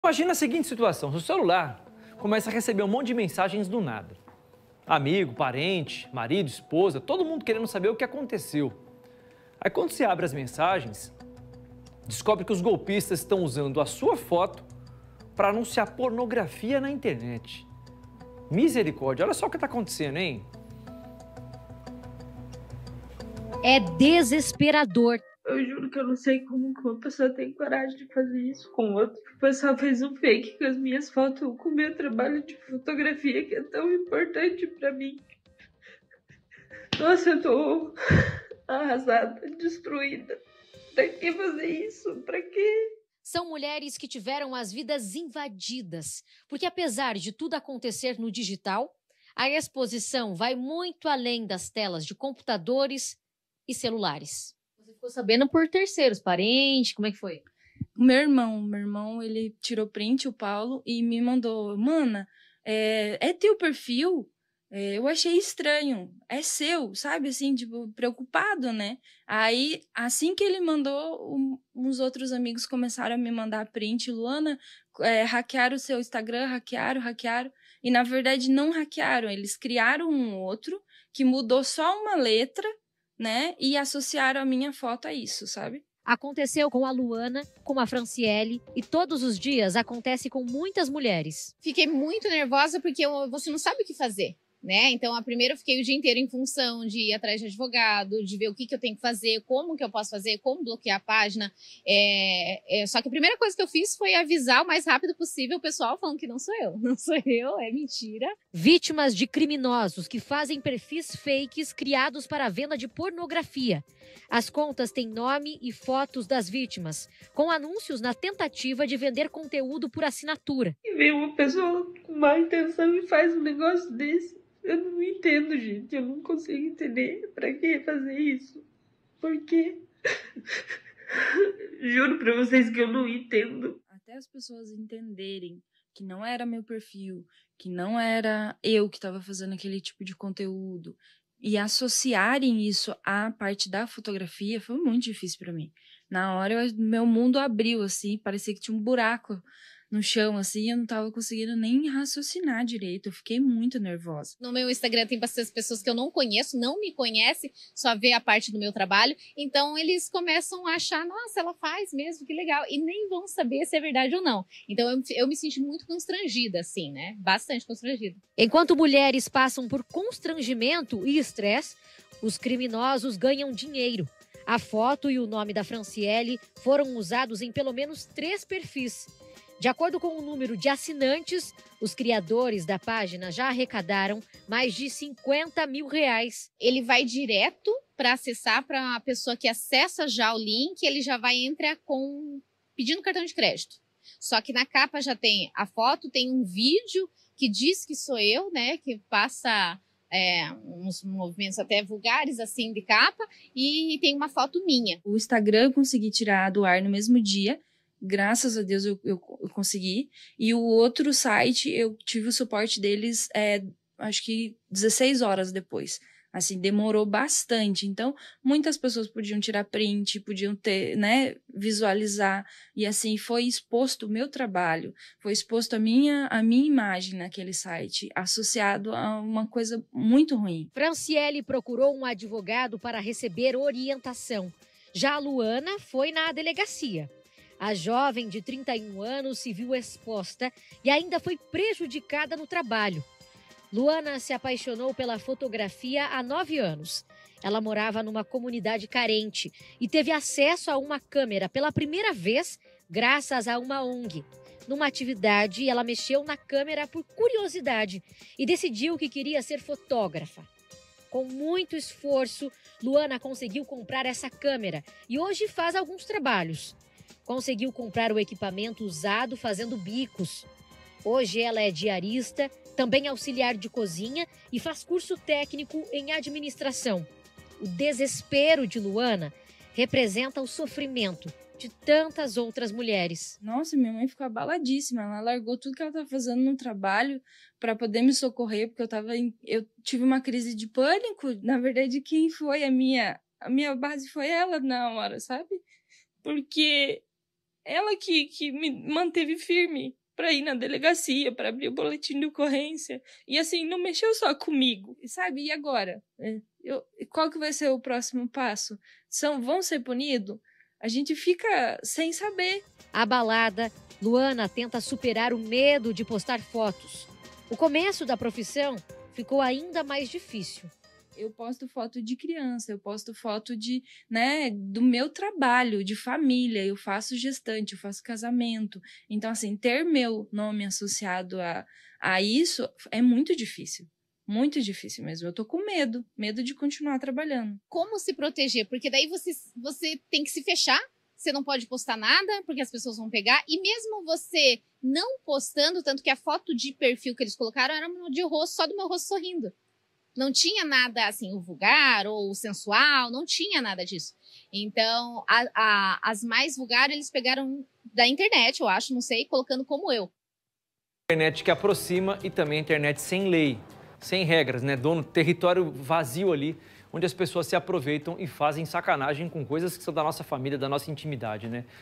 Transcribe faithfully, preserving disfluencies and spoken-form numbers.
Imagina a seguinte situação, seu celular começa a receber um monte de mensagens do nada. Amigo, parente, marido, esposa, todo mundo querendo saber o que aconteceu. Aí quando você abre as mensagens, descobre que os golpistas estão usando a sua foto para anunciar pornografia na internet. Misericórdia, olha só o que está acontecendo, hein? É desesperador. Eu juro que eu não sei como uma pessoa tem coragem de fazer isso com outro. O pessoal fez um fake com as minhas fotos, com o meu trabalho de fotografia, que é tão importante pra mim. Nossa, eu tô arrasada, destruída. Pra que fazer isso? Pra quê? São mulheres que tiveram as vidas invadidas, porque apesar de tudo acontecer no digital, a exposição vai muito além das telas de computadores e celulares. Você ficou sabendo por terceiros, parentes, como é que foi? O meu irmão, meu irmão, ele tirou print, o Paulo, e me mandou, mana, é, é teu perfil? É, eu achei estranho, é seu, sabe, assim, tipo, preocupado, né? Aí, assim que ele mandou, um, uns outros amigos começaram a me mandar print, Luana, é, hackearam o seu Instagram, hackearam, hackearam, e na verdade não hackearam, eles criaram um outro que mudou só uma letra, né, e associaram a minha foto a isso, sabe? Aconteceu com a Luana, com a Franciele e todos os dias acontece com muitas mulheres. Fiquei muito nervosa porque eu, você não sabe o que fazer, né? Então, a primeira eu fiquei o dia inteiro em função de ir atrás de advogado, de ver o que, que eu tenho que fazer, como que eu posso fazer, como bloquear a página. É, é, só que a primeira coisa que eu fiz foi avisar o mais rápido possível o pessoal falando que não sou eu. Não sou eu, é mentira. Vítimas de criminosos que fazem perfis fakes criados para a venda de pornografia. As contas têm nome e fotos das vítimas, com anúncios na tentativa de vender conteúdo por assinatura. E vem uma pessoa com má intenção e faz um negócio desse. Eu não entendo, gente. Eu não consigo entender. Pra que fazer isso? Por quê? Juro pra vocês que eu não entendo. Até as pessoas entenderem que não era meu perfil, que não era eu que estava fazendo aquele tipo de conteúdo, e associarem isso à parte da fotografia foi muito difícil para mim. Na hora, eu, meu mundo abriu, assim, parecia que tinha um buraco no chão, assim, eu não tava conseguindo nem raciocinar direito, eu fiquei muito nervosa. No meu Instagram tem bastante pessoas que eu não conheço, não me conhecem, só vê a parte do meu trabalho, então eles começam a achar, nossa, ela faz mesmo, que legal, e nem vão saber se é verdade ou não. Então eu, eu me senti muito constrangida, assim, né, bastante constrangida. Enquanto mulheres passam por constrangimento e estresse, os criminosos ganham dinheiro. A foto e o nome da Franciele foram usados em pelo menos três perfis. De acordo com o número de assinantes, os criadores da página já arrecadaram mais de cinquenta mil reais. Ele vai direto para acessar, para a pessoa que acessa já o link, ele já vai entrar com pedindo cartão de crédito. Só que na capa já tem a foto, tem um vídeo que diz que sou eu, né, que passa é, uns movimentos até vulgares assim de capa, e tem uma foto minha. O Instagram eu consegui tirar do ar no mesmo dia. Graças a Deus eu, eu, eu consegui. E o outro site, eu tive o suporte deles, é, acho que dezesseis horas depois. Assim, demorou bastante. Então, muitas pessoas podiam tirar print, podiam ter, né, visualizar. E assim, foi exposto o meu trabalho, foi exposto a minha, a minha imagem naquele site, associado a uma coisa muito ruim. Franciele procurou um advogado para receber orientação. Já a Luana foi na delegacia. A jovem de trinta e um anos se viu exposta e ainda foi prejudicada no trabalho. Luana se apaixonou pela fotografia há nove anos. Ela morava numa comunidade carente e teve acesso a uma câmera pela primeira vez graças a uma O N G. Numa atividade, ela mexeu na câmera por curiosidade e decidiu que queria ser fotógrafa. Com muito esforço, Luana conseguiu comprar essa câmera e hoje faz alguns trabalhos. Conseguiu comprar o equipamento usado fazendo bicos. Hoje ela é diarista, também auxiliar de cozinha e faz curso técnico em administração. O desespero de Luana representa o sofrimento de tantas outras mulheres. Nossa, minha mãe ficou abaladíssima. Ela largou tudo que ela estava fazendo no trabalho para poder me socorrer, porque eu tava em... eu tive uma crise de pânico. Na verdade, quem foi a minha a minha base foi ela na hora, sabe? Porque Ela que, que me manteve firme para ir na delegacia, para abrir o boletim de ocorrência. E assim, não mexeu só comigo, sabe? E agora? Eu, qual que vai ser o próximo passo? São, vão ser punidos? A gente fica sem saber. Abalada, Luana tenta superar o medo de postar fotos. O começo da profissão ficou ainda mais difícil. Eu posto foto de criança, eu posto foto de, né, do meu trabalho, de família, eu faço gestante, eu faço casamento. Então, assim, ter meu nome associado a, a isso é muito difícil. Muito difícil mesmo. Eu tô com medo, medo de continuar trabalhando. Como se proteger? Porque daí você, você tem que se fechar, você não pode postar nada, porque as pessoas vão pegar. E mesmo você não postando, tanto que a foto de perfil que eles colocaram era de rosto, só do meu rosto sorrindo. Não tinha nada assim, o vulgar ou o sensual, não tinha nada disso. Então, a, a, as mais vulgares eles pegaram da internet, eu acho, não sei, colocando como eu. Internet que aproxima e também a internet sem lei, sem regras, né? Dono, território vazio ali, onde as pessoas se aproveitam e fazem sacanagem com coisas que são da nossa família, da nossa intimidade, né?